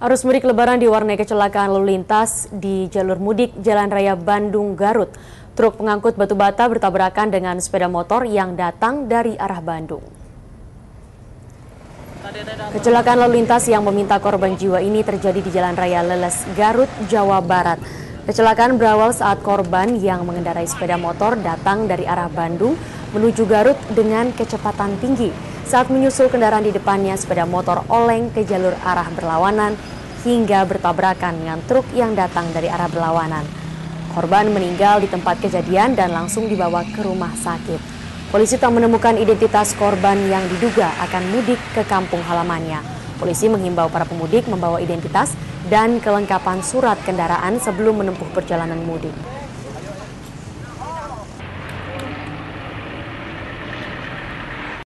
Arus mudik Lebaran diwarnai kecelakaan lalu lintas di jalur mudik Jalan Raya Bandung-Garut. Truk pengangkut batu bata bertabrakan dengan sepeda motor yang datang dari arah Bandung. Kecelakaan lalu lintas yang meminta korban jiwa ini terjadi di Jalan Raya Leles, Garut, Jawa Barat. Kecelakaan berawal saat korban yang mengendarai sepeda motor datang dari arah Bandung menuju Garut dengan kecepatan tinggi. Saat menyusul kendaraan di depannya, sepeda motor oleng ke jalur arah berlawanan hingga bertabrakan dengan truk yang datang dari arah berlawanan. Korban meninggal di tempat kejadian dan langsung dibawa ke rumah sakit. Polisi tak menemukan identitas korban yang diduga akan mudik ke kampung halamannya. Polisi menghimbau para pemudik membawa identitas dan kelengkapan surat kendaraan sebelum menempuh perjalanan mudik.